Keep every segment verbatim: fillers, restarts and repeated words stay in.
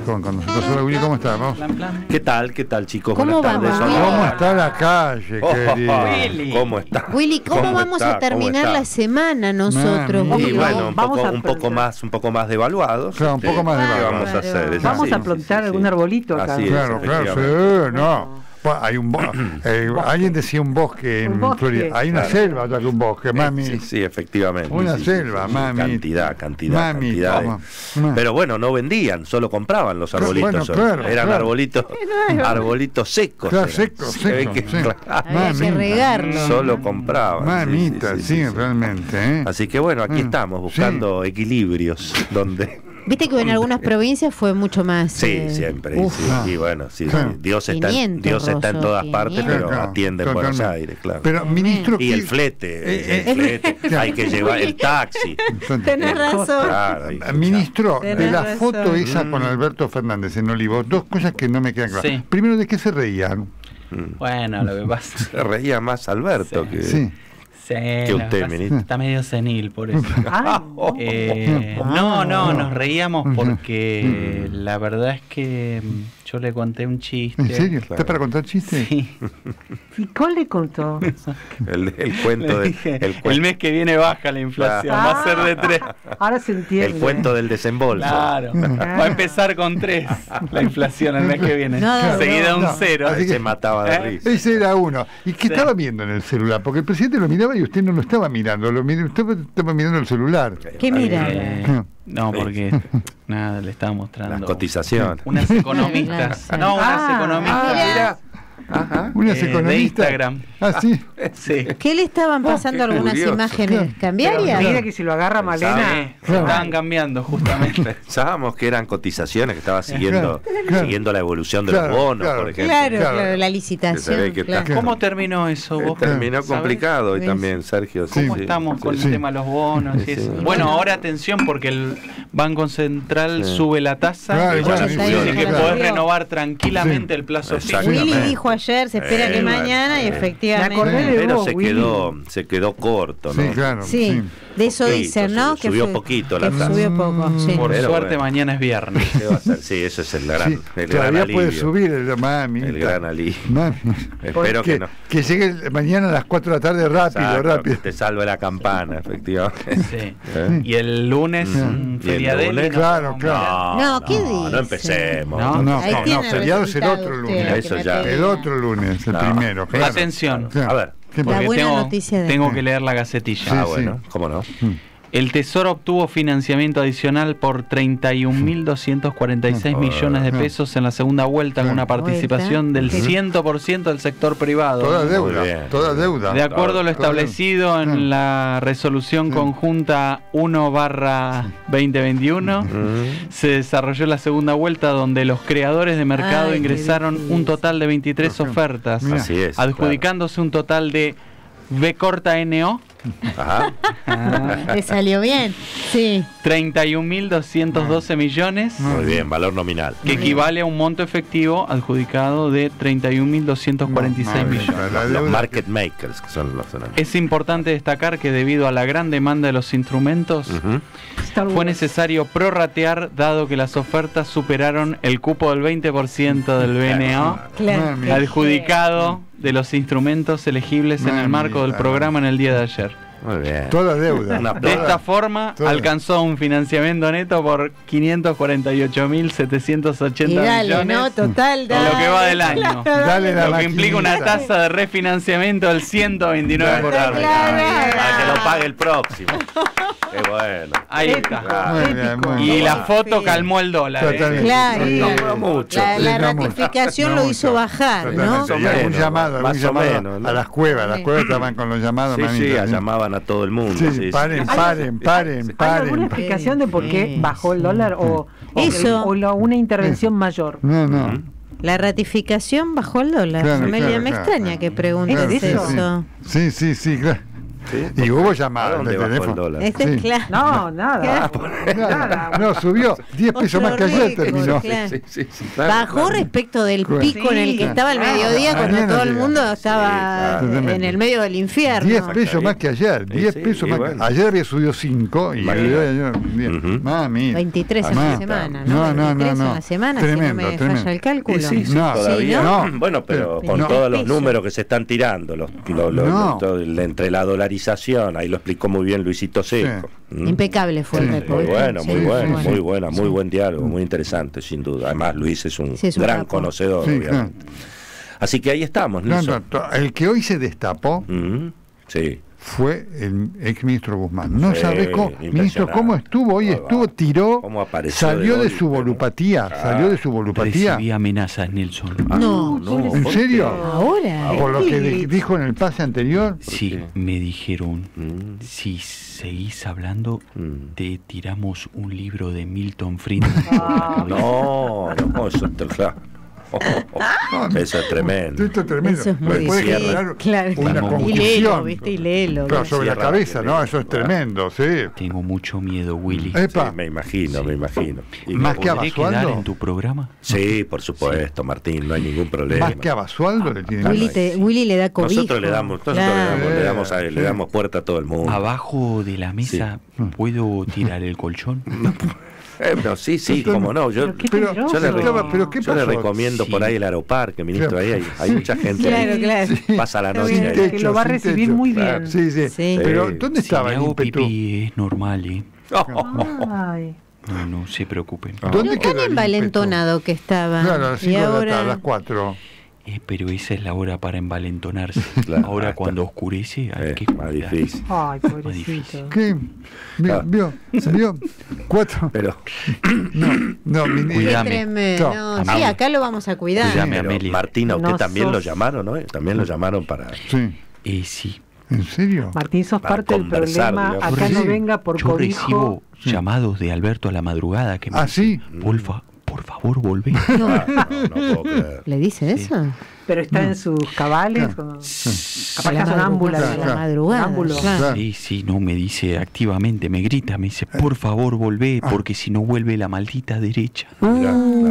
con, con nosotros. Hola, Willy, ¿cómo estamos? ¿Qué tal? ¿Qué tal, chicos? ¿Cómo Buenas tardes. vamos? ¿Cómo Hola. está la calle, Oh, querido? Willy. ¿Cómo está? Willy, ¿cómo, ¿Cómo vamos está? a terminar ¿Cómo la está? semana nosotros, Man, Y Willy? bueno, un Vamos poco, a un poco plantear. más, un poco más devaluados. Claro, un este, poco más ¿qué devaluados. vamos a hacer? Es Vamos así. a plantar Sí, sí, algún sí. arbolito acá. Así es, Claro, claro, efectivamente. sí, no. Bueno, hay un bo eh, alguien decía un bosque en Un bosque. Florida. Hay una Claro. selva otra que un bosque, mami. Sí, sí, efectivamente. Una Sí, selva, sí, sí, mami. Cantidad, cantidad, Mami, cantidad. de- toma. Ma- Pero bueno, no vendían, solo compraban los Claro, arbolitos. bueno, solo. claro, Eran claro. arbolitos, arbolitos secos. Claro, eran. secos, Se ve secos, que- sí. Había que Mami. regarlo. Solo compraban. sí, Mamita, sí, sí, sí, sí. realmente, ¿eh? Así que bueno, aquí Mm, estamos buscando equilibrios donde Viste que en algunas provincias fue mucho más. sí, eh, siempre. uf. Sí, Ah. y bueno, sí, Claro. sí, Dios está en, quinientos, Dios está en Rosso, todas partes, pero Claro, atiende en Buenos totalmente. Aires, claro. Pero, ministro, Y el ¿qué- flete, Eh, el eh, flete, hay que llevar el taxi. Tenés razón. Claro, hay que- Ministro, Tenés de la razón. foto esa Mm. con Alberto Fernández en Olivos, dos cosas que no me quedan claras. Sí. Primero, ¿de qué se reían? Mm. Bueno, lo que pasa. Se reía más Alberto Sí. que, Sí. Sí, que lo que usted, pasa- ministro. Está medio senil por eso. Ah, Eh, no, no, nos reíamos porque Mm. la verdad es que mm, yo le conté un chiste. ¿En serio? Claro. ¿Estás para contar chistes? Sí. ¿y cuál le contó? El, el cuento Le de, dije, el, el, cuen- mes que viene baja la inflación, Ah. va a ser de tres. Ahora se entiende. el cuento del desembolso. Claro, va a empezar con tres la inflación el mes que viene. No, Seguida no, un no. cero. Así que- Se mataba de ¿Eh? risa. Ese era uno. ¿Y qué Sí. estaba viendo en el celular? Porque el presidente lo miraba y usted no lo estaba mirando. Lo mir- usted estaba mirando el celular. ¿Qué mira? Eh, no, porque nada, le estaba mostrando. Las cotizaciones. Unas economistas. Claro. No, unas Ah, economistas. mira. Ajá. Unas Eh, de economistas. Instagram. Ah, sí. Sí. ¿Qué le estaban pasando qué algunas curioso. imágenes Pero cambiarias? mira que si lo agarra Malena. Sí, se estaban cambiando justamente. Pensábamos que eran cotizaciones, que estaba siguiendo, Claro. siguiendo la evolución de Claro, los bonos, claro. por ejemplo. Claro, Claro. claro, la Que se ve licitación. que está- claro. ¿Cómo terminó eso Eh, vos? terminó ¿Sabés? complicado hoy ¿Ves? también, Sergio. ¿Cómo sí, estamos sí, con sí. el tema de los bonos y Sí, eso? sí. Bueno, Bueno. ahora atención porque el Banco Central Sí. sube la tasa. Claro, y bueno, ya sí, subió, sí, así que claro. podés renovar tranquilamente Sí. el plazo fijo. Exactamente. Willy dijo ayer, se espera Eh, que bueno, mañana y eh. Me efectivamente. acordé de Pero vos, se Willy. quedó, se quedó corto, ¿no? Sí, claro. Sí, de eso Poquito, dicen, ¿no? subió- subió fue- poquito que la tasa. subió poco, sí. Por Pero suerte bueno. mañana es viernes. ¿Qué va a hacer? Sí, eso es el gran, Sí, el gran todavía alivio. puede subir el mami. El gran alivio. Mami. Espero que, que, no. que llegue el- mañana a las cuatro de la tarde rápido, Exacto, rápido. que te salve la campana, efectivamente. Sí. ¿Eh? Y el lunes, Mm. un Y el feriadeli, lunes, no claro, podemos claro. mirar. No, ¿qué no, dice? no empecemos. No, No, Ahí no, tiene no, el feriado es el resultado otro usted, lunes. que Eso me ya. pedía. El otro lunes, el No. primero. Claro. Atención. Claro. A ver. ¿Qué La pasa? buena tengo, noticia de- tengo que leer la gacetilla. Sí, Ah, sí. bueno, cómo no. El Tesoro obtuvo financiamiento adicional por treinta y un mil doscientos cuarenta y seis Ah, millones de ah. pesos en la segunda vuelta con Ah. una participación del Ujú. cien por ciento del sector privado. Toda Muy deuda, bien. toda deuda. De acuerdo a lo Toda deuda. establecido en Ah. la resolución Sí. conjunta uno barra veinte veintiuno, Mm. se desarrolló la segunda vuelta donde los creadores de mercado Ay, qué ingresaron difícil. un total de veintitrés Por ejemplo. ofertas, Mira. Así es. adjudicándose un total de V corta N O, Claro. Ajá. Le salió bien. Sí. treinta y un mil doscientos doce millones, Muy bien, valor nominal. que equivale a un monto efectivo adjudicado de treinta y un mil doscientos cuarenta y seis No, millones. la Los deuda- market makers, que son los... Es importante destacar que debido a la gran demanda de los instrumentos, Ujú. Star fue Wars. necesario prorratear dado que las ofertas superaron el cupo del veinte por ciento del B N O Claro. Mami. adjudicado de los instrumentos elegibles en el marco del Mamita. programa en el día de ayer. Muy bien. Toda deuda. Una De esta forma Toda. alcanzó un financiamiento neto por quinientos cuarenta y ocho mil setecientos Y ochenta dale, millones ¿no? Total, en dale. lo que va del año. Dale la Lo que implica una maquinita. tasa de refinanciamiento del ciento veintinueve por ciento. Claro. Para que lo pague el próximo. Qué bueno. Ahí está. Claro. Muy bien, muy Y bien. la foto calmó el dólar. ¿eh? Totalmente. Claro, Sí. claro. No mucho. La, la Sí, no mucho. ratificación No lo hizo mucho. bajar, ¿no? Totalmente. Y algún menos, llamado, algún más o llamado menos, ¿no? a las cuevas. Las Sí. cuevas estaban con los llamados, Sí, manita, sí, ¿sí? llamaban a todo el mundo. Sí, sí, sí. paren, paren, paren, ¿Hay paren. alguna explicación de por qué Sí. bajó el dólar o, o, Eso. o la- una intervención mayor? No, no. Ujú. La ratificación bajó el dólar. Claro, me, claro, me claro. extraña que preguntes Claro, eso. sí, Sí, sí, sí, claro. Sí. Y hubo ¿A llamadas dónde de bajó el teléfono. dólar? Este es Sí. claro. No, nada. Nada, no, subió diez pesos más que ayer récord, terminó. claro. Sí, sí, sí, claro, Bajó claro. respecto del Claro. pico en el que Sí. estaba al mediodía, Ah, cuando mañana todo el llega. mundo estaba claro. en Totalmente. el medio del infierno. diez pesos más que ayer, Sí, diez sí, pesos y más que bueno. ayer había subido cinco y Imagínate. ayer, ayer, Ujú. mami. veintitrés en Mamá. la semana, No, ¿no? no, no, veintitrés no. en la semana, si Tremendo, no me tremendo. falla el cálculo. Y sí, sí, No. todavía. Sí, ¿no? Bueno, pero con No. todos los Pesos. números que se están tirando, los, lo- lo- No. todo el- entre la dolarización, ahí lo explicó muy bien Luisito Seco. ¿Mm? Impecable fue el Sí, repo, Muy ¿viste? bueno, Sí, muy sí, bueno, sí. muy buena, muy Sí. buen diálogo, muy interesante, sin duda. Además, Luis es un Sí, es un gran capo. conocedor, Sí, obviamente. Así que ahí estamos, No, Nilsson. no, to- el que hoy se destapó Mm, Sí. fue el ex ministro Guzmán. No Sí, sabes cómo, impresionante. ministro, cómo estuvo hoy, Muy estuvo, va. tiró, Cómo apareció salió de de su golpe, ¿no? volupatía, Ah. salió de su volupatía. Recibí amenazas, Nelson. No, no, ¿En ¿por serio? qué? ahora. Por lo que de- dijo en el pase anterior. Sí, qué? me dijeron, Mm, si seguís hablando, mm. te tiramos un libro de Milton Friedman. Ah. No, no, eso te Eso es tremendo. Esto es tremendo. Eso es muy Después difícil. generar Claro. una Vamos. Y confusión. léelo, ¿viste? Y léelo. Claro, sobre la Cierra cabeza, la ¿no? Eso es película. tremendo, sí. Tengo mucho miedo, Willy. Epa. Sí, me imagino, me imagino. Y Más me- que a ¿Podré Basualdo? quedar en tu programa? Sí, por supuesto, Martín, no hay ningún problema. Más que a Basualdo le tiene. Willy, te- Willy le da cobijo. Nosotros le damos, nosotros Claro. le damos, le damos, a- Sí. le damos puerta a todo el mundo. Abajo de la mesa, ¿puedo tirar el colchón? Eh, no, sí, sí, cómo no. Yo, Pero qué Pero, peligroso. yo le, estaba- reco- pero ¿qué yo le pasó? recomiendo por Sí. ahí el aeroparque, ministro. Claro. Ahí hay, hay mucha gente. Claro, ahí. claro. Pasa la Está noche bien, ahí. Sin que lo va a sin recibir techo. muy Claro. bien. Sí, sí. Sí. Pero, Sí. ¿dónde Si estaba me el hago ímpetu? pipí es normal, ¿eh? Ay. No, no se preocupen. ¿Dónde Pero quedó tan el envalentonado que estaba. ímpetu? Claro, a las y cinco de la ahora... tarde, a las cuatro. Eh, pero esa es la hora para envalentonarse. Claro, Ahora ahí cuando está. oscurece hay Eh, que más cuidar. difícil. Ay, difícil. pobrecito. ¿Qué? Vio, Ah. vio, vio. Cuatro. Pero, No, no, mi Qué Cuidame. tremendo. No, Sí, Amelia. acá lo vamos a cuidar. Cuidame. pero Amelia. Martín, a usted No también sos- lo llamaron, ¿no? También lo llamaron para. Sí. Eh, sí, ¿En serio? Martín, sos Para parte del conversar, problema. digamos. Acá no Sí. venga por yo cobijo. recibo Sí. llamados de Alberto a la madrugada que me ¿Ah, dice, sí? por, fa- por favor, volvé. No, Ah, no, no puedo creer. ¿le dice Sí. eso? Pero está en sus cabales. Claro. Como... A Capaz la que son ámbulas. madrugada, a la Claro. madrugada. Ámbulo. claro. Claro. Sí, sí, no, me dice activamente, me grita, me dice, por favor, volvé, porque si no vuelve la maldita derecha. Mirá,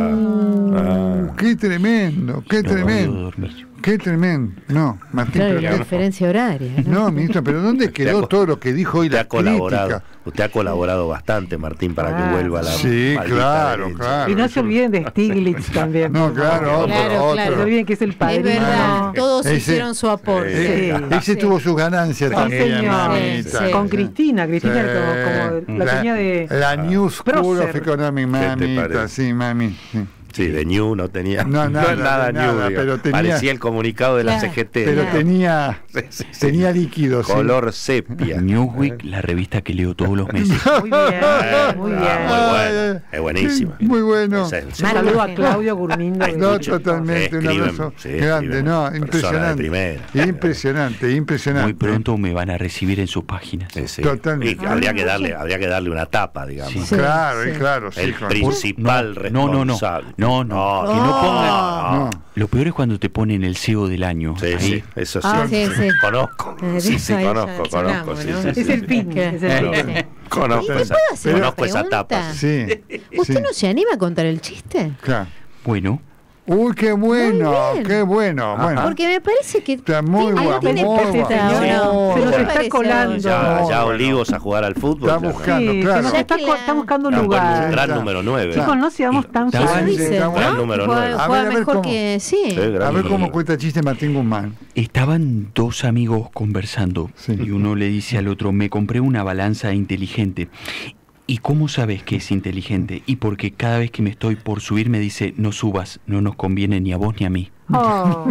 Uh, ah, qué tremendo, qué No puedo tremendo. dormir. Qué tremendo. No, Martín, Claro, pero la qué- diferencia horaria. ¿no? No, ministro, pero ¿dónde Usted quedó ha co- todo lo que dijo hoy usted la ha colaborado, crítica? usted ha colaborado bastante, Martín, para que Ah. vuelva a la Sí, maldita claro, derecha. claro. Y no se olviden de Stiglitz también. No, por claro, favor. otro, Claro, otro. claro. No se olviden que es el Es padrino. verdad, todos Ese- hicieron su aporte. Eh, Sí. ese Sí. tuvo sus ganancias Sí, también, señor. mamita. Sí. Con Cristina, Cristina Sí. como, como la, tenía de... La New School Prócer. of Economic, ¿Qué te mamita, parece? sí, mami. Sí. Sí, de New no tenía. No, nada, es nada de New, nada, digo. pero tenía- Parecía el comunicado de la Claro. C G T. Pero Claro. tenía, Sí, sí, sí. tenía líquido, sí. Color sepia. Newsweek, la revista que leo todos los meses. Muy bien, muy bien. Ah, muy bueno. Es buenísima. Muy bueno. Ese es el Un segundo. saludo a Claudio Gurmindo. Hay No, mucho. totalmente, un Escriben, abrazo sí, grande, escriben no, personas de impresionante. primera. Impresionante, impresionante. Muy pronto me van a recibir en sus páginas. Sí, sí. Totalmente. Y habría que darle, habría que darle una tapa, digamos. Sí. Sí, Claro, sí. y claro, sí. El con- principal No, no, no. responsable. No, no. Que no pongan. No. Lo peor es cuando te ponen el C E O del año. Sí, ahí. sí, eso sí. Ah, sí, sí. Conozco. Eh, Sí, sí, ahí ya conozco, conozco. hablamos, Sí, ¿no? sí, Es sí, el sí. fin. ¿Qué? Es el Sí, fin. sí. Conozco ¿Y te esa, puedo hacer una conozco esa pregunta? tapa. Sí. ¿Usted sí. no se anima a contar el chiste? Claro. Bueno, Uy, qué bueno, Muy bien. qué bueno. Bueno, Porque me parece que está muy tiene- guapo, tiene muy pinta, guapo. ¿o no? Muy Se nos bueno. ¿Qué está parece colando. hoy? Ya, No, ya bueno. Olivos a jugar al fútbol. Está ya, ¿no? buscando, Sí, claro. se nos está, Ya que co- la- está buscando un Gran, buen- lugar. gran Claro. número nueve. Chicos, no seamos tan Estaba- Eso Sí, dice, está ¿no? bueno. Gran número Juega- nueve. A juega ver, a ver mejor cómo- que... Sí. Sí, gran A ver número cómo nueve. cuenta chiste Martín Guzmán. estaban dos amigos conversando Sí. y uno le dice al otro, me compré una balanza inteligente. ¿Y cómo sabes que es inteligente? Y porque cada vez que me estoy por subir me dice, no subas, no nos conviene ni a vos ni a mí. Oh,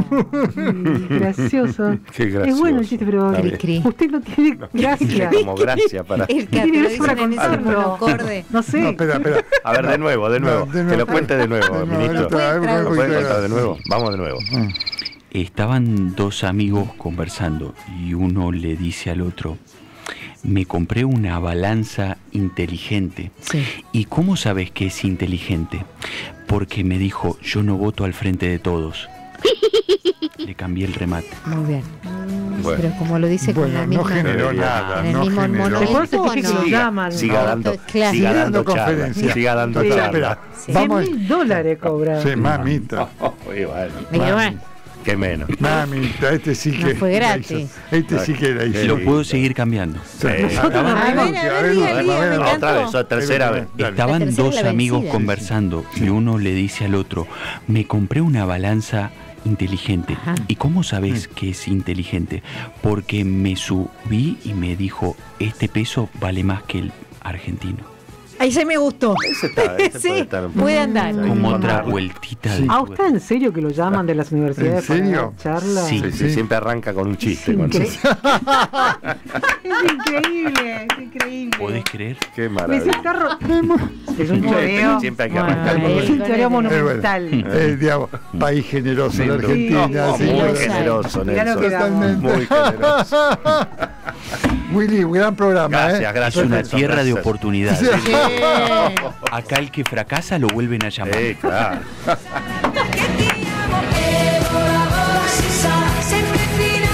sí, gracioso. Qué gracioso. Es bueno el chiste, pero Está bien. Cri. usted no tiene gracia. Como gracia para. El Tiene que eso para dicen en ese contarlo. monocorde. No sé. No, espera, espera. A ver, de nuevo, de nuevo. No, de Que nuevo. lo cuente de nuevo, De nuevo, ministro. otra vez, ¿Lo ¿Lo porque puede voy a- contar de nuevo? Vamos de nuevo. Ah. Estaban dos amigos conversando y uno le dice al otro, me compré una balanza inteligente. Sí. ¿Y cómo sabes que es inteligente? Porque me dijo, yo no voto al frente de todos. Le cambié el remate. Muy bien. Bueno. Pero como lo dice con Bueno, la no misma... generó en nada, el no mismo generó. mono- Por eso tono. dije que lo Siga, llaman. siga dando, Claro. siga Siga dando dando charla, conferencia. siga dando Espera, charla. espera. Sí. cien Vamos. mil dólares cobrado. Sí, mamita. Y bueno, Y que bueno, qué menos. Mamita, este sí No que. fue la gratis. hizo. Este sí que la hizo. Lo Sí. puedo seguir cambiando. Sí. Eh, A ver, A ver, a ver, a ver, diga, a ver, diga, a ver, me a ver. encantó. Otra vez, otra tercera vez. Dale. Estaban La tercera dos es la amigos vencida. conversando y uno le dice al otro, me compré una balanza inteligente. Ajá. ¿Y cómo sabes que es inteligente? Porque me subí y me dijo, este peso vale más que el argentino. Ahí se me gustó. Ese está, ese puede Sí, estar un puede poco- andar. Hay que Como otra encontrarlo. vueltita Sí. de ¿A usted en serio que lo llaman de las universidades ¿En serio? para dar charla? Sí. Sí, sí, Sí. siempre arranca con un chiste. Es con increíble. eso. Es increíble, es increíble. ¿Podés creer? Qué Me maravilla. se está ro- Es un Siempre- choreo. Siempre hay que Bueno, arrancar ahí con Es eso. un choreo con el- Eh, bueno, monumental. eh, digamos, país generoso la Sí, Argentina. no, sí, muy lo bueno. sabe. generoso, Mirá lo Nelson. que damos. Muy generoso. Willy, gran programa. Gracias, ¿eh? gracias. Es una Nelson, tierra de gracias. oportunidades. Sí. Acá el que fracasa lo vuelven a llamar. Sí, claro.